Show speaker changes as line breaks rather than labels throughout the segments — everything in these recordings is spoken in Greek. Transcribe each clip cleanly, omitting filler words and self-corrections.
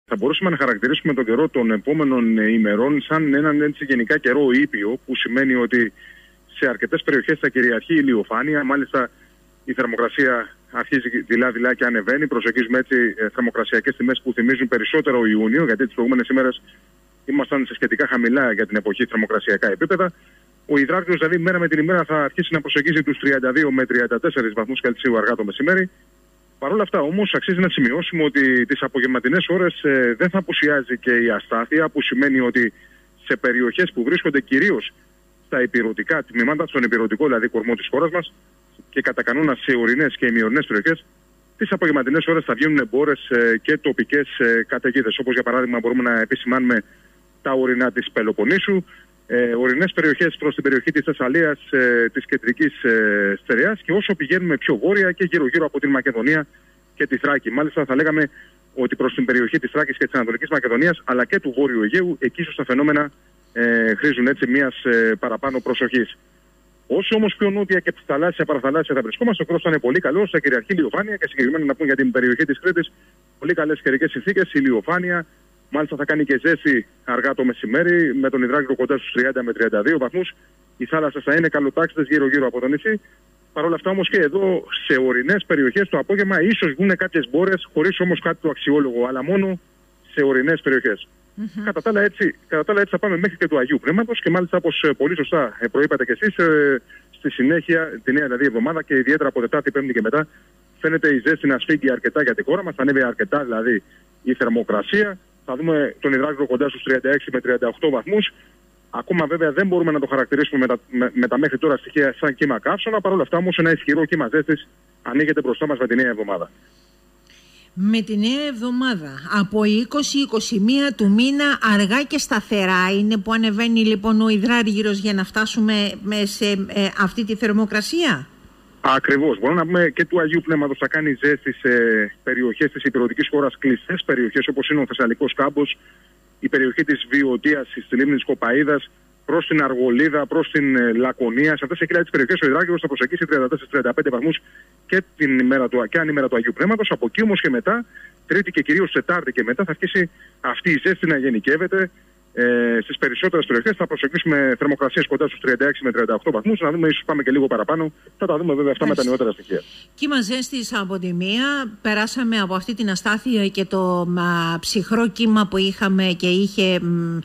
Θα μπορούσαμε να χαρακτηρίσουμε τον καιρό των επόμενων ημερών σαν έναν έτσι γενικά καιρό ήπιο, που σημαίνει ότι σε αρκετές περιοχές θα κυριαρχεί η ηλιοφάνεια. Μάλιστα η θερμοκρασία αρχίζει δειλά-δειλά και ανεβαίνει. Προσεγγίζουμε έτσι θερμοκρασιακές τιμές που θυμίζουν περισσότερο Ιούνιο, γιατί τις προηγούμενες ημέρες ήμασταν σε σχετικά χαμηλά για την εποχή θερμοκρασιακά επίπεδα. Ο υδράργυρος δηλαδή μέρα με την ημέρα θα αρχίσει να προσεγγίζει τους 32 με 34 βαθμούς Κελσίου αργά το μεσημέρι. Παρ' όλα αυτά όμως αξίζει να σημειώσουμε ότι τις απογευματινές ώρες δεν θα απουσιάζει και η αστάθεια, που σημαίνει ότι σε περιοχές που βρίσκονται κυρίως στα ηπειρωτικά τμήματα, στον ηπειρωτικό δηλαδή κορμό της χώρας μας και κατά κανόνα σε ορεινές και ημιορεινές περιοχές, τις απογευματινές ώρες θα βγαίνουν μπόρες και τοπικές καταιγίδες. Όπως για παράδειγμα μπορούμε να επισημάνουμε τα ορεινά της Πελοποννήσου, ορεινές περιοχές προς την περιοχή της Θεσσαλίας, της κεντρικής στερεάς, και όσο πηγαίνουμε πιο βόρεια και γύρω-γύρω από την Μακεδονία και τη Θράκη. Μάλιστα θα λέγαμε ότι προς την περιοχή της Θράκης και της Ανατολικής Μακεδονίας, αλλά και του Βόρειου Αιγαίου, εκεί ίσως τα φαινόμενα χρήζουν έτσι μιας παραπάνω προσοχής. Όσο όμως πιο νότια και θαλάσσια παραθαλάσσια θα βρισκόμαστε, ο καιρός θα είναι πολύ καλός, θα κυριαρχεί ηλιοφάνεια και συγκεκριμένα να πούμε για την περιοχή της Κρήτης πολύ καλές καιρικές συνθήκες, ηλιοφάνεια. Μάλιστα θα κάνει και ζέστη αργά το μεσημέρι, με τον υδράργυρο κοντά στους 30 με 32 βαθμούς. Οι θάλασσες θα είναι καλοτάξιτες γύρω-γύρω από το νησί. Παρ' όλα αυτά όμως και εδώ σε ορεινές περιοχές το απόγευμα ίσως βγουν κάποιες μπόρες, χωρίς όμως κάτι το αξιόλογο, αλλά μόνο σε ορεινές περιοχές. Κατά τα άλλα έτσι θα πάμε μέχρι και του Αγίου Πνεύματος, και μάλιστα όπως πολύ σωστά προείπατε κι εσείς, στη συνέχεια, τη νέα δηλαδή εβδομάδα και ιδιαίτερα από Τετάρτη, Πέμπτη και μετά, φαίνεται η ζέστη να σφίγγει αρκετά για τη χώρα μας, θα ανέβει αρκετά δηλαδή η θερμοκρασία. Θα δούμε τον υδράργυρο κοντά στους 36 με 38 βαθμούς. Ακόμα βέβαια δεν μπορούμε να το χαρακτηρίσουμε με τα μέχρι τώρα στοιχεία σαν κύμα καύσωνα. Παρ' όλα αυτά όμως ένα ισχυρό κύμα ζέστης ανοίγεται μπροστά μας με τη νέα εβδομάδα.
Με τη νέα εβδομάδα, από 20-21 του μήνα, αργά και σταθερά είναι που ανεβαίνει λοιπόν ο υδράργυρος για να φτάσουμε σε αυτή τη θερμοκρασία.
Ακριβώς. Μπορούμε να πούμε και του Αγίου Πνεύματος θα κάνει ζέστη σε περιοχές της ηπειρωτικής χώρας, κλειστές περιοχές όπως είναι ο Θεσσαλικός Κάμπος, η περιοχή της Βιωτίας, στη λίμνη της Κοπαΐδας, προς την Αργολίδα, προς την Λακωνία. Σε αυτές τις περιοχές ο υδράργυρος θα προσεγγίσει 34-35 βαθμούς και αν ημέρα του Αγίου Πνεύματος. Από εκεί όμως και μετά, Τρίτη και κυρίως Τετάρτη και μετά, θα αρχίσει αυτή η ζέστη να γενικεύεται. Στις περισσότερες περιοχές θα προσεγγίσουμε θερμοκρασίες κοντά στους 36 με 38 βαθμούς. Να δούμε, ίσως πάμε και λίγο παραπάνω. Θα τα δούμε βέβαια αυτά με τα νεότερα στοιχεία.
Κύμα ζέστης από τη μία, περάσαμε από αυτή την αστάθεια και το ψυχρό κύμα που είχαμε και είχε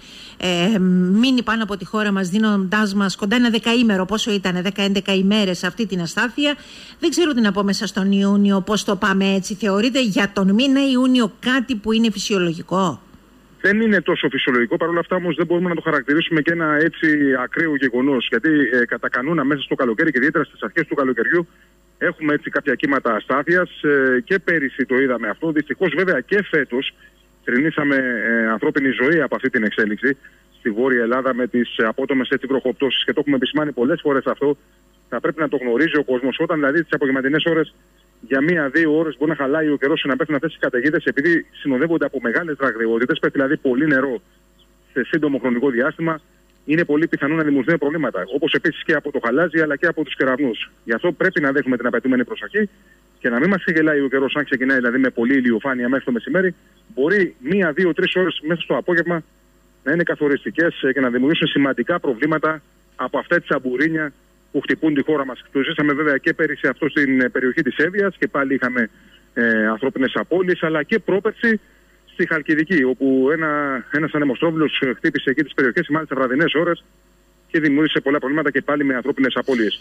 μείνει πάνω από τη χώρα μας, δίνοντάς μας κοντά ένα δεκαήμερο, πόσο ήταν, 10-11 ημέρες αυτή την αστάθεια. Δεν ξέρω τι να πω μέσα στον Ιούνιο, πώς το πάμε έτσι. Θεωρείτε για τον μήνα Ιούνιο κάτι που είναι φυσιολογικό?
Δεν είναι τόσο φυσιολογικό, παρόλα αυτά όμως δεν μπορούμε να το χαρακτηρίσουμε και ένα έτσι ακραίο γεγονός. Γιατί κατά κανόνα μέσα στο καλοκαίρι και ιδιαίτερα στις αρχές του καλοκαιριού έχουμε έτσι κάποια κύματα αστάθειας, και πέρυσι το είδαμε αυτό. Δυστυχώς βέβαια και φέτος θρηνήσαμε ανθρώπινη ζωή από αυτή την εξέλιξη στη Βόρεια Ελλάδα με τις απότομες βροχοπτώσεις, και το έχουμε επισημάνει πολλές φορές αυτό. Θα πρέπει να το γνωρίζει ο κόσμος. Όταν δηλαδή τις απογευματινές ώρες για 1-2 ώρες μπορεί να χαλάει ο καιρός και να πέφτουν αυτές οι καταιγίδες, επειδή συνοδεύονται από μεγάλες ραγδαιότητες, πέφτει δηλαδή πολύ νερό σε σύντομο χρονικό διάστημα, είναι πολύ πιθανό να δημιουργηθούν προβλήματα. Όπως επίσης και από το χαλάζι αλλά και από τους κεραυνούς. Γι' αυτό πρέπει να δέχουμε την απαιτούμενη προσοχή και να μην μας ξεγελάει ο καιρός. Αν ξεκινάει δηλαδή με πολύ ηλιοφάνεια μέχρι το μεσημέρι, μπορεί 1-2-3 ώρες μέσα στο απόγευμα να είναι καθοριστικές και να δημιουργήσουν σημαντικά προβλήματα από αυτά τη αμπουρίνια που χτυπούν τη χώρα μας. Το ζήσαμε βέβαια και πέρυσι αυτό στην περιοχή της Εύβοιας και πάλι είχαμε ανθρώπινες απώλειες, αλλά και πρόπερση στη Χαλκιδική, όπου ένας ανεμοστρόβιλος χτύπησε εκεί τις περιοχές, μάλιστα βραδινές ώρες, και δημιούργησε πολλά προβλήματα και πάλι με ανθρώπινες απώλειες.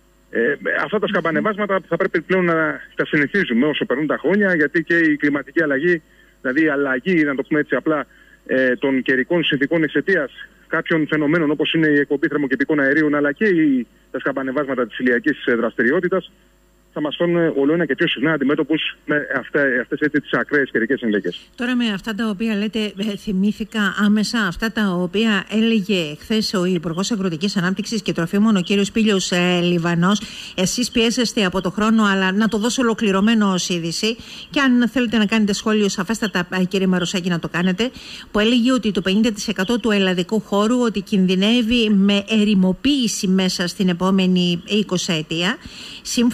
Αυτά τα σκαμπανεβάσματα θα πρέπει πλέον να τα συνηθίζουμε όσο περνούν τα χρόνια, γιατί και η κλιματική αλλαγή, δηλαδή η αλλαγή, να το πούμε έτσι απλά, των καιρικών συνθηκών εξαιτίας κάποιων φαινομένων όπως είναι η εκπομπή θερμοκηπικών αερίων, αλλά και τα σκαμπανεβάσματα της ηλιακής δραστηριότητας, θα μας φέρουν όλο ένα και πιο συχνά αντιμέτωπους με αυτές τις ακραίες καιρικές συνθήκες.
Τώρα με αυτά τα οποία λέτε, θυμήθηκα άμεσα αυτά τα οποία έλεγε χθες ο Υπουργός Αγροτικής Ανάπτυξης και Τροφίμων, ο κύριος Πήλιος Λιβανός. Εσείς πιέζεστε από το χρόνο, αλλά να το δώσω ολοκληρωμένο ως είδηση. Και αν θέλετε να κάνετε σχόλιο, σαφέστατα, κύριε Μαρουσάκη, να το κάνετε. Που έλεγε ότι το 50% του ελλαδικού χώρου ότι κινδυνεύει με ερημοποίηση μέσα στην επόμενη 20 ετία. Σύμφωνα με την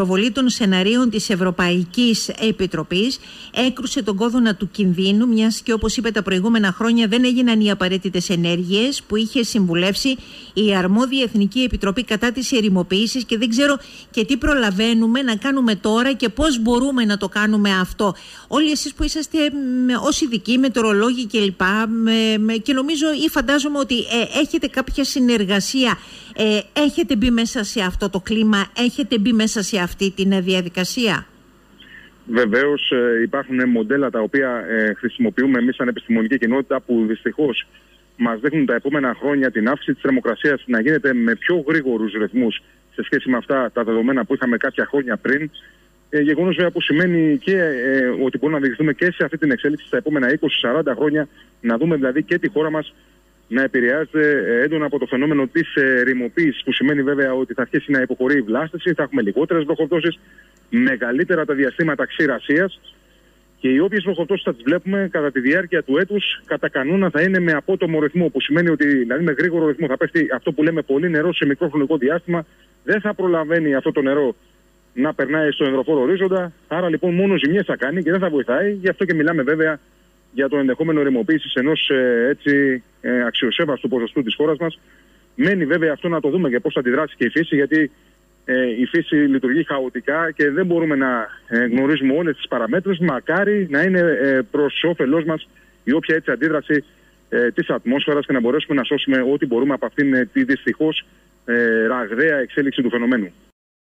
προβολή των σεναρίων της Ευρωπαϊκής Επιτροπής έκρουσε τον κόδωνα του κινδύνου, μιας και, όπως είπε, τα προηγούμενα χρόνια δεν έγιναν οι απαραίτητες ενέργειες που είχε συμβουλεύσει η αρμόδια Εθνική Επιτροπή κατά της ερημοποίησης, και δεν ξέρω και τι προλαβαίνουμε να κάνουμε τώρα και πώς μπορούμε να το κάνουμε αυτό. Όλοι εσείς που είσαστε ως ειδικοί, μετεωρολόγοι κλπ. Και νομίζω ή φαντάζομαι ότι έχετε κάποια συνεργασία, έχετε μπει μέσα σε αυτό το κλίμα, έχετε μπει μέσα σε αυτή την διαδικασία.
Βεβαίως υπάρχουν μοντέλα τα οποία χρησιμοποιούμε εμείς σαν επιστημονική κοινότητα, που δυστυχώς μας δείχνουν τα επόμενα χρόνια την αύξηση της θερμοκρασίας να γίνεται με πιο γρήγορους ρυθμούς σε σχέση με αυτά τα δεδομένα που είχαμε κάποια χρόνια πριν. Γεγονός βέβαια που σημαίνει και ότι μπορούμε να διηγηθούμε και σε αυτή την εξέλιξη στα επόμενα 20-40 χρόνια, να δούμε δηλαδή και τη χώρα μας να επηρεάζεται έντονα από το φαινόμενο της ρημοποίησης, που σημαίνει βέβαια ότι θα αρχίσει να υποχωρεί η βλάστηση, θα έχουμε λιγότερες βροχοπτώσεις, μεγαλύτερα τα διαστήματα ξηρασίας, και οι όποιες βροχοπτώσεις θα τις βλέπουμε κατά τη διάρκεια του έτους, κατά κανόνα θα είναι με απότομο ρυθμό, που σημαίνει ότι δηλαδή με γρήγορο ρυθμό θα πέφτει αυτό που λέμε πολύ νερό σε μικρό χρονικό διάστημα, δεν θα προλαβαίνει αυτό το νερό να περνάει στον υδροφόρο ορίζοντα, άρα λοιπόν μόνο ζημιές θα κάνει και δεν θα βοηθάει. Γι' αυτό και μιλάμε βέβαια για το ενδεχόμενο ρημοποίησης ενός αξιοσέβαστου ποσοστού της χώρας μας. Μένει βέβαια αυτό να το δούμε και πώς θα αντιδράσει και η φύση, γιατί η φύση λειτουργεί χαοτικά και δεν μπορούμε να γνωρίζουμε όλες τις παραμέτρους. Μακάρι να είναι προς όφελός μας η όποια έτσι αντίδραση της ατμόσφαιρας και να μπορέσουμε να σώσουμε ό,τι μπορούμε από αυτήν τη δυστυχώς ραγδαία εξέλιξη του φαινομένου.